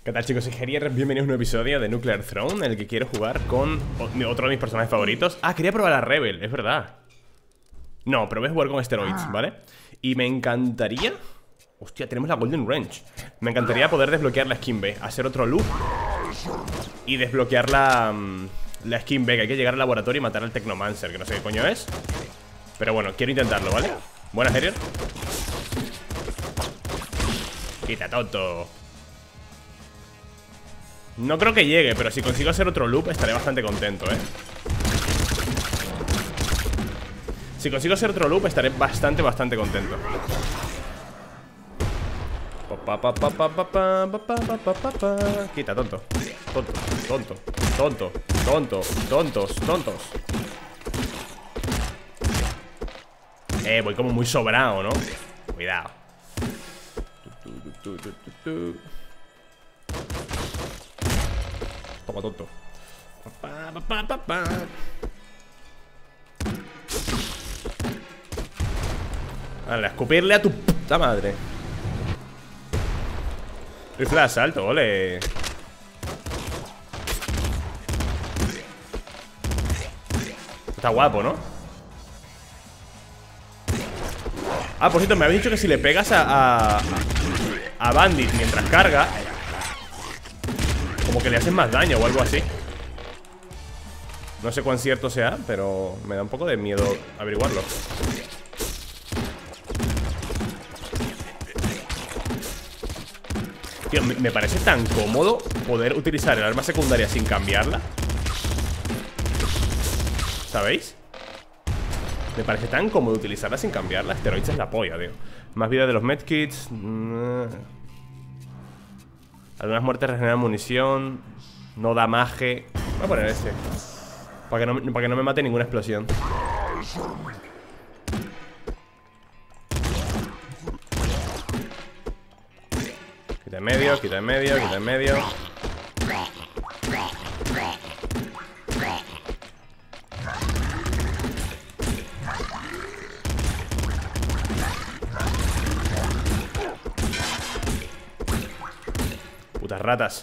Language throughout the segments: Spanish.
¿Qué tal, chicos? Soy Gerier, bienvenidos a un nuevo episodio de Nuclear Throne, en el que quiero jugar con otro de mis personajes favoritos. Ah, quería probar a Rebel, es verdad. No, pero voy a jugar con Steroids, ¿vale? Y me encantaría... Hostia, tenemos la Golden Range. Me encantaría poder desbloquear la skin B, hacer otro loop y desbloquear la skin B, que hay que llegar al laboratorio y matar al Technomancer, que no sé qué coño es. Pero bueno, quiero intentarlo, ¿vale? Buenas, Gerier. Quita, tonto. No creo que llegue, pero si consigo hacer otro loop estaré bastante contento, ¿eh? Si consigo hacer otro loop estaré bastante contento. Quita, tonto. Tontos. Voy como muy sobrado, ¿no? Cuidado. Toma, tonto. Vale, a escupirle a tu puta madre. Rifle de asalto, ole. Está guapo, ¿no? Ah, por cierto, me habéis dicho que si le pegas a Bandit mientras carga, como que le hacen más daño o algo así. No sé cuán cierto sea, pero me da un poco de miedo averiguarlo. Tío, me parece tan cómodo poder utilizar el arma secundaria sin cambiarla. ¿Sabéis? Me parece tan cómodo utilizarla sin cambiarla. Steroids es la polla, tío. Más vida de los medkits. Algunas muertes regeneran munición. No damage. Voy a poner este para que no me mate ninguna explosión. Quita en medio, quita en medio, quita en medio. Putas ratas.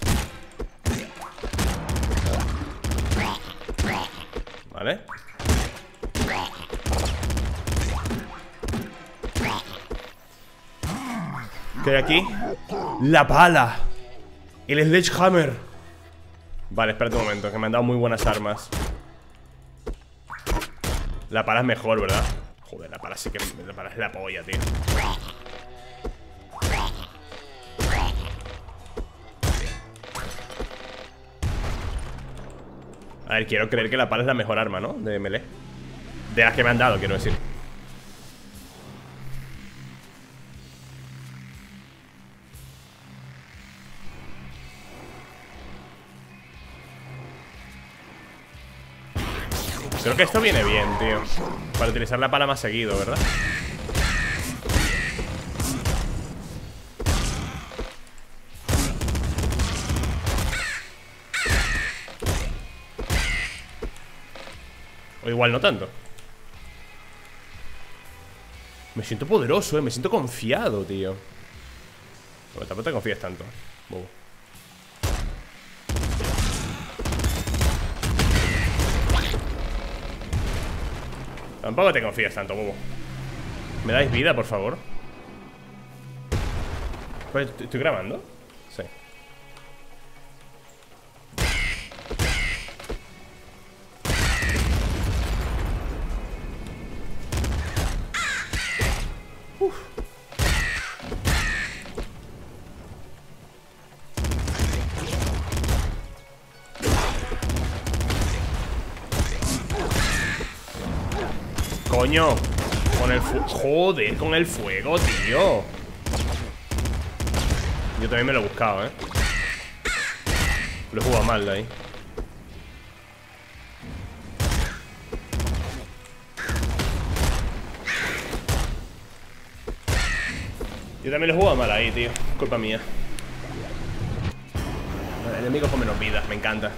Vale. ¿Qué hay aquí? La pala. El Sledgehammer. Vale, espérate un momento, que me han dado muy buenas armas. La pala es mejor, ¿verdad? Joder, la pala sí que... La pala es la polla, tío. A ver, quiero creer que la pala es la mejor arma, ¿no? De melee. De las que me han dado, quiero decir. Creo que esto viene bien, tío. Para utilizar la pala más seguido, ¿verdad? O igual no tanto. Me siento poderoso, me siento confiado, tío. Pero tampoco te confíes tanto, bobo. Tampoco te confíes tanto, bobo. ¿Me dais vida, por favor? Pues, ¿estoy grabando? Sí. Coño, con el fuego. Joder, con el fuego, tío. Yo también me lo he buscado, ¿eh? Lo he jugado mal de ahí. Yo también lo he jugado mal ahí, tío. Culpa mía. El enemigo con menos vida, me encanta.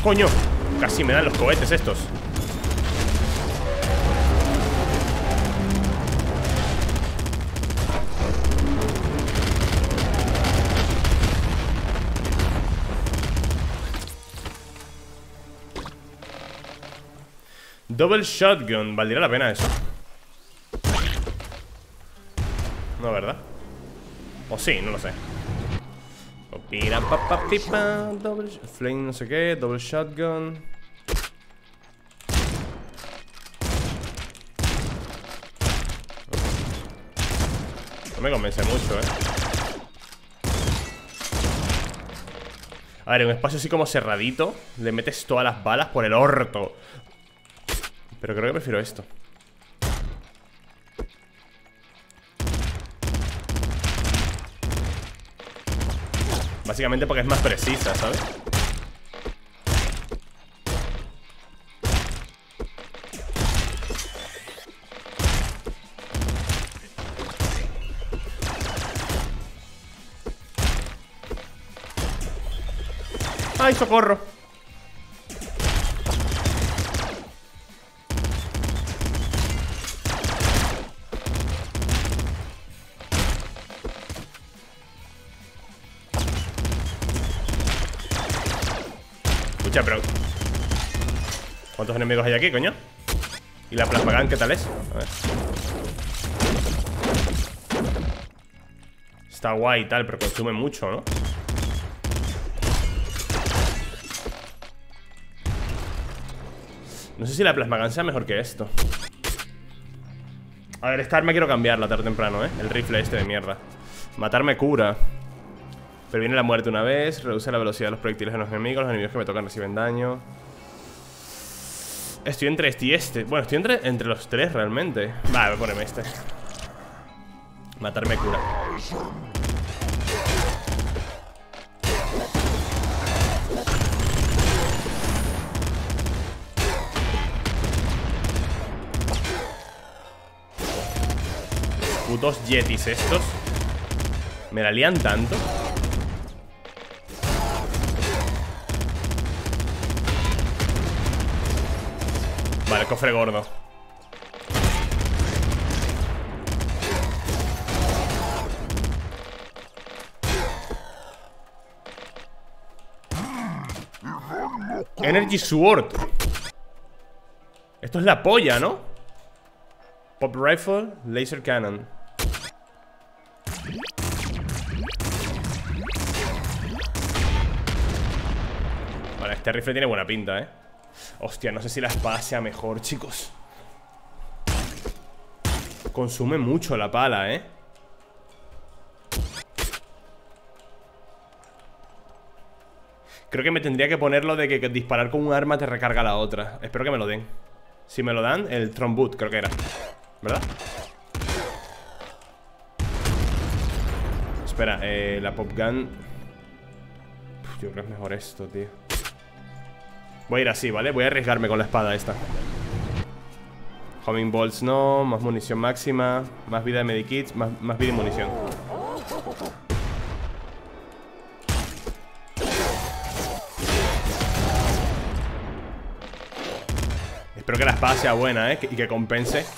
¡Coño! Casi me dan los cohetes estos. Double shotgun, ¿valdría la pena eso? No, ¿verdad? O sí, no lo sé. Double flame, no sé qué, double shotgun. No me convence mucho, A ver, en un espacio así como cerradito le metes todas las balas por el orto. Pero creo que prefiero esto. Básicamente porque es más precisa, ¿sabes? ¡Ay, socorro! Escucha, pero... ¿cuántos enemigos hay aquí, coño? ¿Y la plasma gun qué tal es? A ver. Está guay y tal, pero consume mucho, ¿no? No sé si la plasma gun sea mejor que esto. A ver, esta arma quiero cambiarla tarde o temprano, el rifle este de mierda. Matarme cura. Previene la muerte una vez. Reduce la velocidad de los proyectiles de los enemigos que me tocan reciben daño. Estoy entre este y este. Bueno, estoy entre los tres realmente. Vale, voy a ponerme este. Matarme cura. Putos yetis estos. Me la lían tanto. Vale, cofre gordo. Energy Sword. Esto es la polla, ¿no? Pop Rifle, Laser Cannon. Vale, este rifle tiene buena pinta, Hostia, no sé si la espada sea mejor, chicos. Consume mucho la pala, Creo que me tendría que ponerlo de que disparar con un arma te recarga la otra. Espero que me lo den. Si me lo dan, el Tromboot creo que era, ¿verdad? Espera, la Pop Gun. Yo creo que es mejor esto, tío. Voy a ir así, ¿vale? Voy a arriesgarme con la espada esta. Homing Bolts no, más munición máxima, más vida de medikits, más vida y munición. Espero que la espada sea buena, y que compense.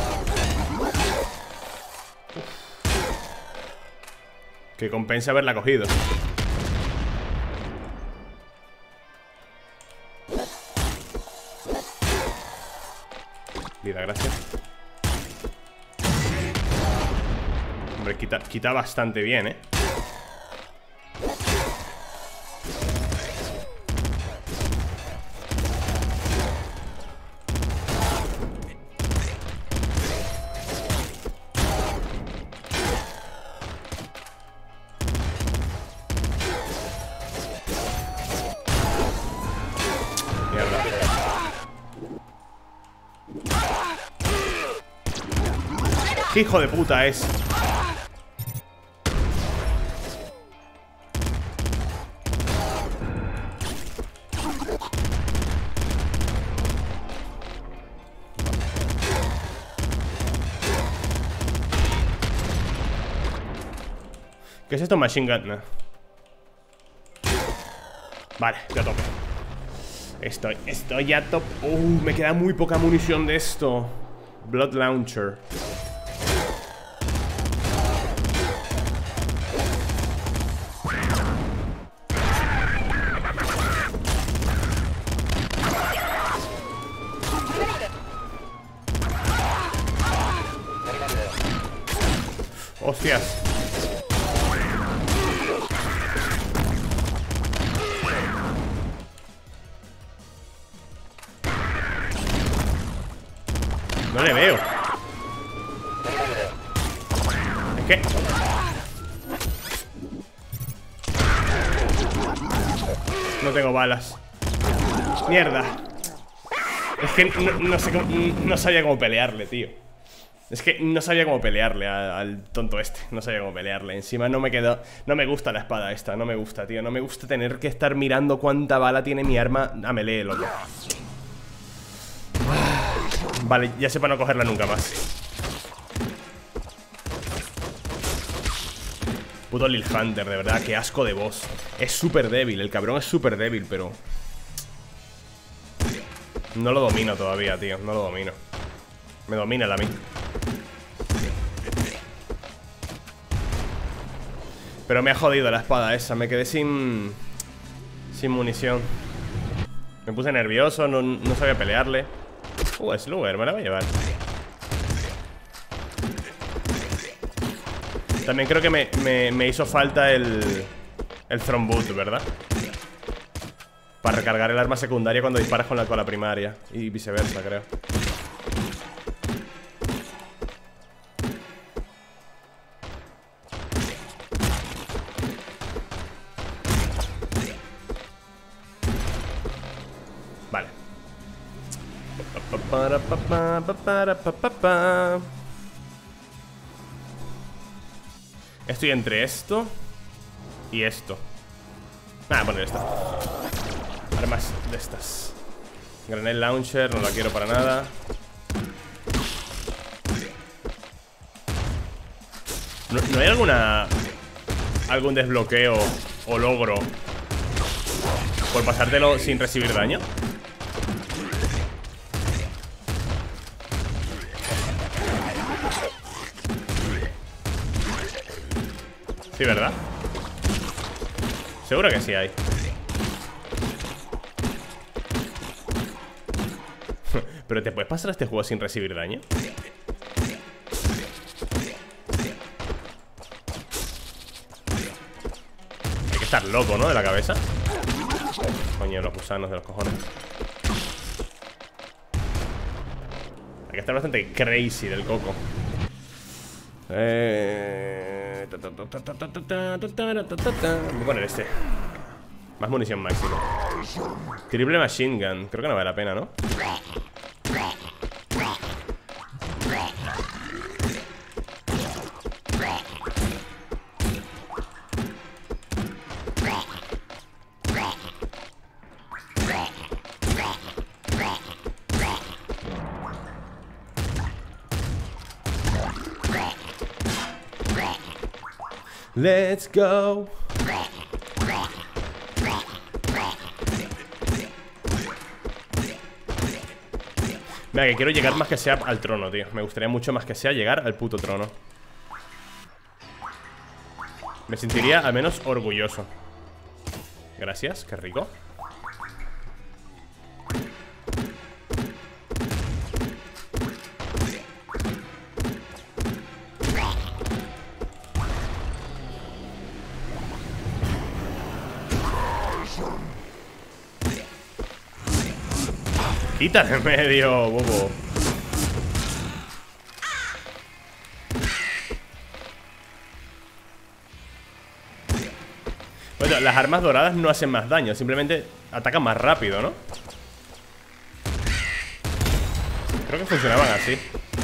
Que compense haberla cogido. Vida, gracias. Hombre, quita bastante bien, ¿Qué hijo de puta es? ¿Qué es esto? Machine Gun. No. Vale, ya tope. Estoy ya top. Me queda muy poca munición de esto. Blood Launcher. Hostias. No le veo. Es que... no tengo balas. Mierda. Es que no sé cómo, no sabía cómo pelearle, tío. Es que no sabía cómo pelearle al tonto este. No sabía cómo pelearle. Encima no me quedó... No me gusta la espada esta. No me gusta, tío. No me gusta tener que estar mirando cuánta bala tiene mi arma a melee, loco. Vale, ya sé para no cogerla nunca más. Puto Lil Hunter, de verdad. Qué asco de boss. Es súper débil. El cabrón es súper débil, pero... no lo domino todavía, tío. No lo domino. Me domina el a mí. Pero me ha jodido la espada esa. Me quedé sin munición. Me puse nervioso, no sabía pelearle. Slugger, me la voy a llevar. También creo que me hizo falta el Thrombut, ¿verdad? Para recargar el arma secundaria cuando disparas con la primaria. Y viceversa, creo. Vale. Estoy entre esto y esto. Voy a poner esta. Armas de estas. Grenade Launcher, no la quiero para nada. ¿No hay algún desbloqueo o logro por pasártelo sin recibir daño? Sí, ¿verdad? Seguro que sí hay. ¿Pero te puedes pasar este juego sin recibir daño? Hay que estar loco, ¿no? De la cabeza. Coño, los gusanos de los cojones. Hay que estar bastante crazy del coco. Voy a poner este. Más munición máxima. Triple Machine Gun. Creo que no vale la pena, ¿no? Let's go. Mira, que quiero llegar más que sea al trono, tío. Me gustaría mucho más que sea llegar al puto trono. Me sentiría al menos orgulloso. Gracias, qué rico. Quita de medio, bobo. Bueno, las armas doradas no hacen más daño, simplemente atacan más rápido, ¿no? Creo que funcionaban así.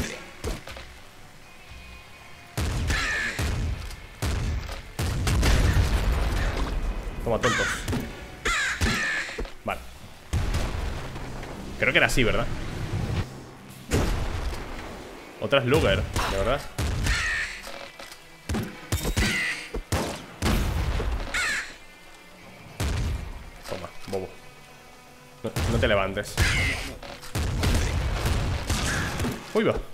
Toma, tontos. Vale. Creo que era así, ¿verdad? Otra Slugger, de verdad. Toma, bobo. No te levantes. Uy, va.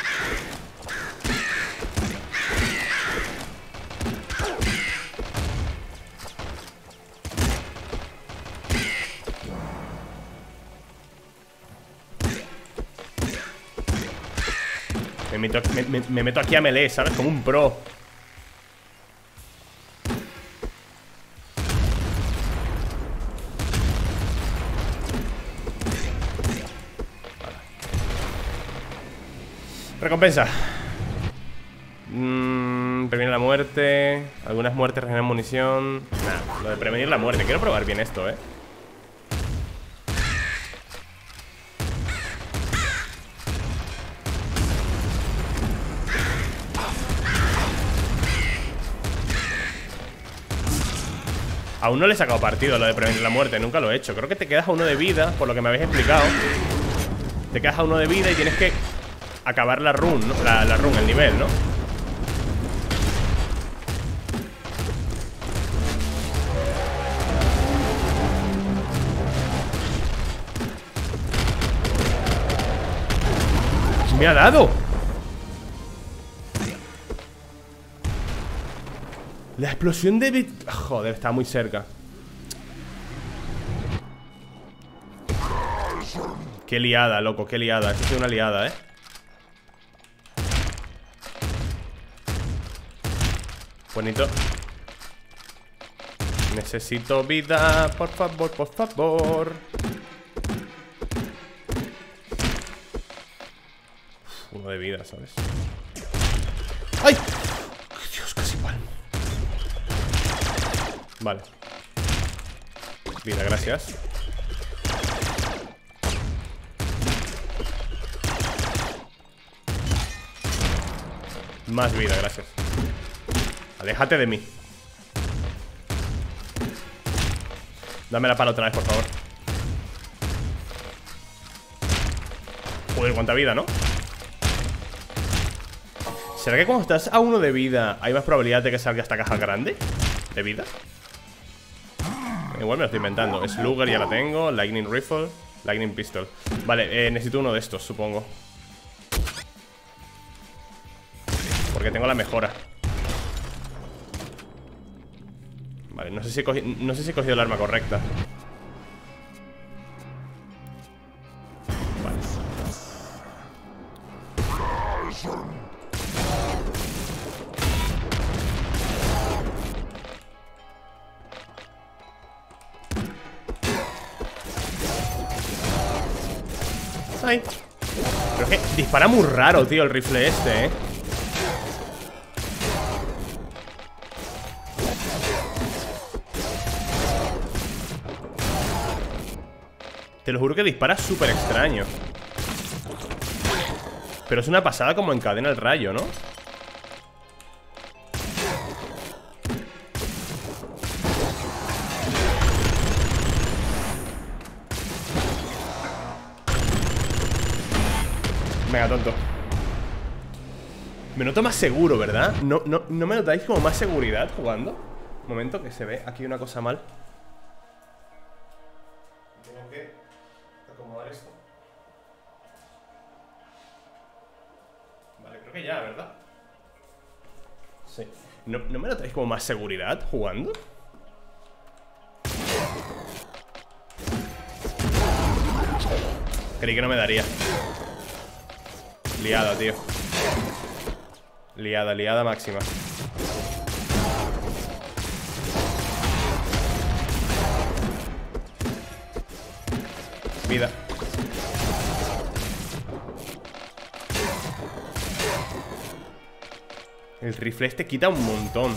Me meto aquí a melee, ¿sabes? Como un pro. Recompensa. Prevenir la muerte. Algunas muertes regeneran munición. Nah, lo de prevenir la muerte. Quiero probar bien esto, Aún no le he sacado partido a lo de prevenir la muerte. Nunca lo he hecho. Creo que te quedas a 1 de vida, por lo que me habéis explicado. Te quedas a 1 de vida y tienes que acabar la run, ¿no? La run, el nivel, ¿no? ¡Me ha dado! La explosión de... Joder, está muy cerca. Qué liada, loco, qué liada. Esto ha sido una liada, Bonito. Necesito vida, por favor, por favor. Uf, 1 de vida, ¿sabes? ¡Ay! Dios, casi palmo. Vale. Vida, gracias. Más vida, gracias. Aléjate de mí. Dame la pala otra vez, por favor. Joder, cuánta vida, ¿no? ¿Será que cuando estás a 1 de vida hay más probabilidad de que salga esta caja grande de vida? Igual me lo estoy inventando. Slugger ya la tengo. Lightning Rifle. Lightning Pistol. Vale, necesito uno de estos, supongo. Porque tengo la mejora. Vale, no sé si he cogido el arma correcta. Vale. Ay. Pero es que dispara muy raro, tío, el rifle este, Te lo juro que dispara súper extraño. Pero es una pasada como encadena el rayo, ¿no? Venga, tonto. Me noto más seguro, ¿verdad? ¿No me notáis como más seguridad jugando? Un momento, que se ve aquí una cosa mal. Tengo que acomodar esto. Vale, creo que ya, ¿verdad? Sí. ¿No me notáis como más seguridad jugando? Creí que no me daría. Liada, tío. Liada máxima. Vida. El rifle este quita un montón.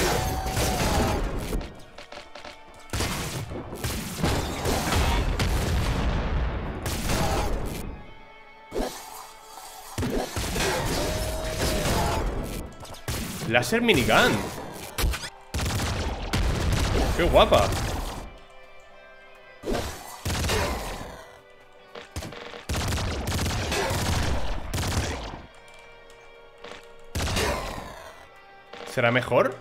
Láser minigun. Qué guapa. ¿Será mejor?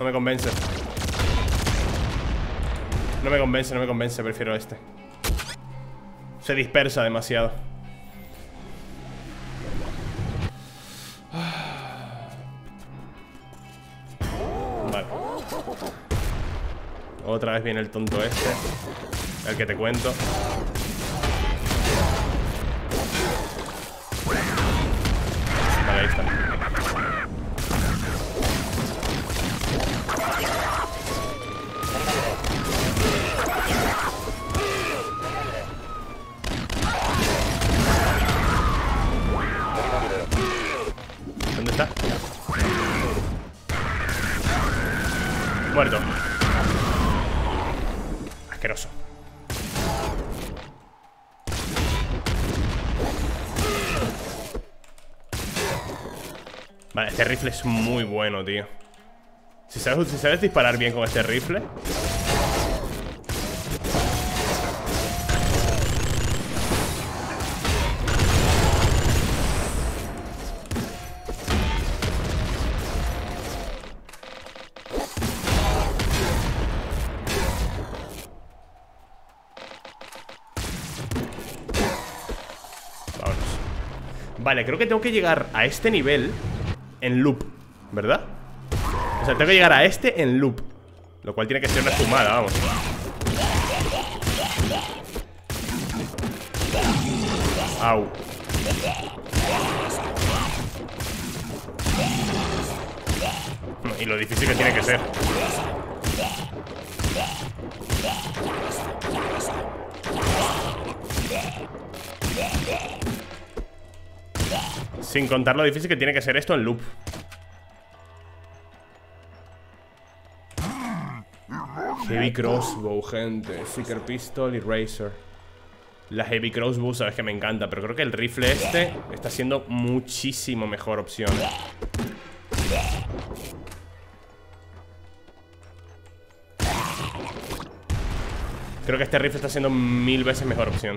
No me convence. No me convence, no me convence. Prefiero este. Se dispersa demasiado. Vale. Otra vez viene el tonto este. El que te cuento. Vale, ahí está. ¿Dónde está? Muerto. Asqueroso. Vale, este rifle es muy bueno, tío. Si sabes disparar bien con este rifle. Vámonos. Vale, creo que tengo que llegar a este nivel en loop, ¿verdad? O sea, tengo que llegar a este en loop. Lo cual tiene que ser una fumada, vamos. Au. Y lo difícil que tiene que ser. Sin contar lo difícil que tiene que ser esto en loop. Heavy Crossbow, gente. Seeker Pistol y Razor. La Heavy Crossbow sabes que me encanta, pero creo que el rifle este está siendo muchísimo mejor opción. Creo que este rifle está siendo 1000 veces mejor opción.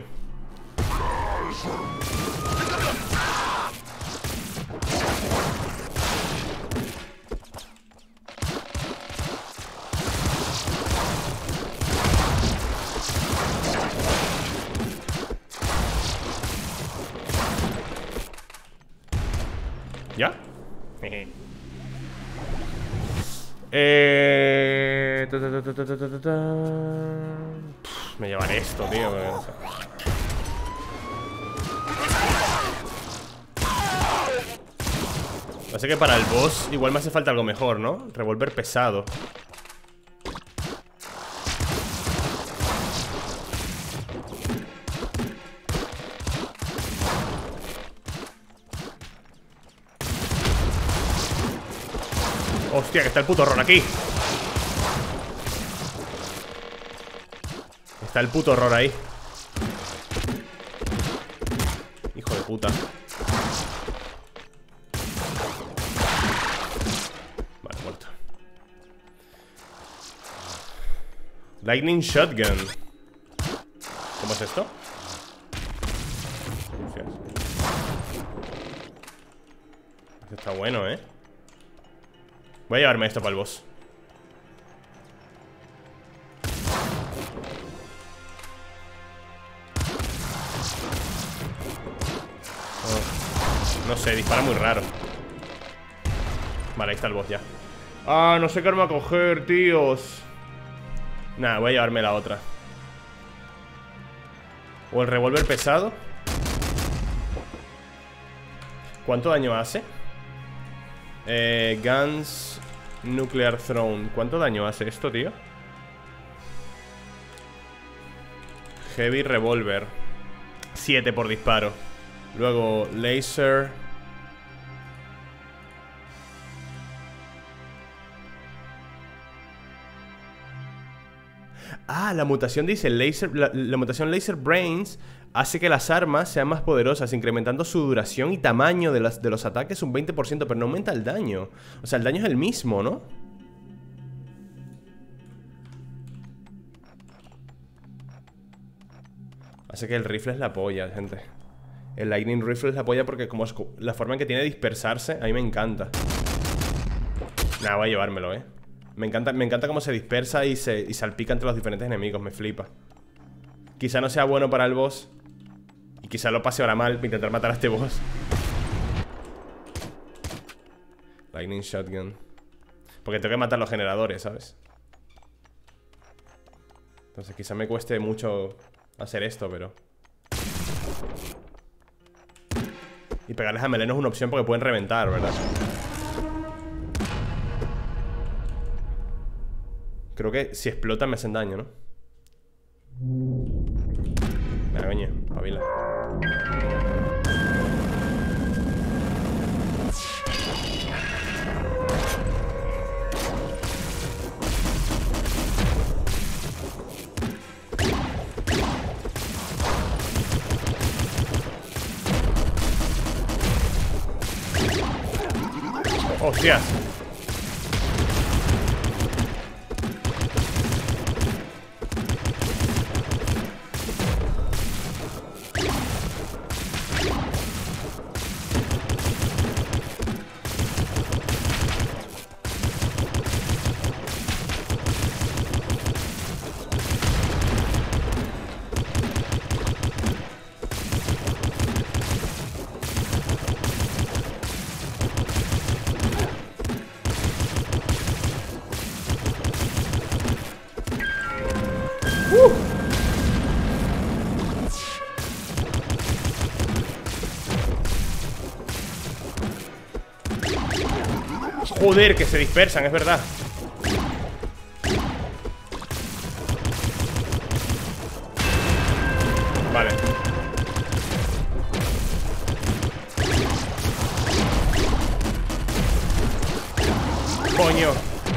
¿Ya? Me llevaré esto, tío. Así que para el boss igual me hace falta algo mejor, ¿no? Revólver pesado. Hostia, que está el puto horror aquí. Está el puto horror ahí. Hijo de puta. Vale, muerto. Lightning Shotgun. ¿Cómo es esto? Este está bueno, ¿eh? Voy a llevarme esto para el boss. Oh, no sé, dispara muy raro. Vale, ahí está el boss ya. Ah, no sé qué arma coger, tíos. Nada, voy a llevarme la otra. O el revólver pesado. ¿Cuánto daño hace? Guns Nuclear Throne. ¿Cuánto daño hace esto, tío? Heavy Revolver 7 por disparo. Luego Laser. Ah, la mutación dice la mutación Laser Brains hace que las armas sean más poderosas, incrementando su duración y tamaño de los ataques un 20%, pero no aumenta el daño. O sea, el daño es el mismo, ¿no? Hace que el rifle es la polla, gente. El Lightning Rifle es la polla porque como es la forma en que tiene de dispersarse, a mí me encanta. Nada, voy a llevármelo, Me encanta cómo se dispersa y salpica entre los diferentes enemigos. Me flipa. Quizá no sea bueno para el boss. Y quizá lo pase ahora mal intentar matar a este boss. Lightning Shotgun. Porque tengo que matar los generadores, ¿sabes? Entonces quizá me cueste mucho hacer esto, pero... Y pegarles a Meleno es una opción porque pueden reventar, ¿verdad? Creo que si explotan me hacen daño, ¿no? Venga, coño, pavila. ¡Hostias! Joder, que se dispersan, es verdad. Vale. Coño.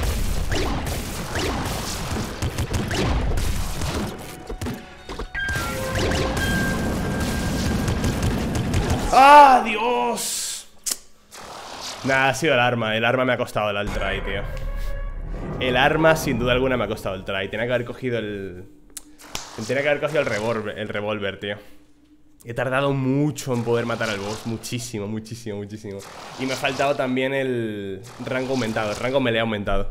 ¡Ah, Dios! Nada, ha sido el arma. El arma me ha costado el try, tío. El arma, sin duda alguna, me ha costado el try. Tenía que haber cogido el... Tenía que haber cogido el revólver, tío. He tardado mucho en poder matar al boss. Muchísimo, muchísimo, muchísimo. Y me ha faltado también el rango aumentado. El rango melee aumentado.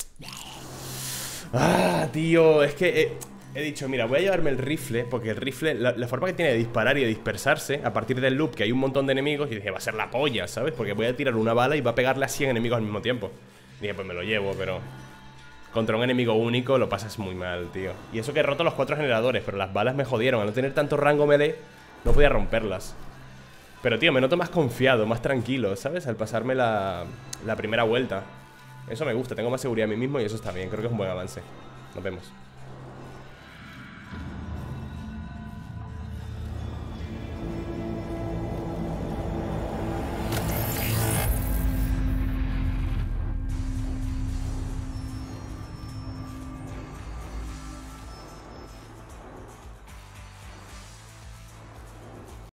Ah, tío. Es que he dicho, mira, voy a llevarme el rifle. Porque el rifle, la forma que tiene de disparar y de dispersarse a partir del loop, que hay un montón de enemigos. Y dije, va a ser la polla, ¿sabes? Porque voy a tirar una bala y va a pegarle a 100 enemigos al mismo tiempo. Y dije, pues me lo llevo, pero... Contra un enemigo único lo pasas muy mal, tío. Y eso que he roto los 4 generadores, pero las balas me jodieron. Al no tener tanto rango melee, no podía romperlas. Pero, tío, me noto más confiado, más tranquilo, ¿sabes? Al pasarme la primera vuelta. Eso me gusta, tengo más seguridad en mí mismo y eso está bien. Creo que es un buen avance. Nos vemos.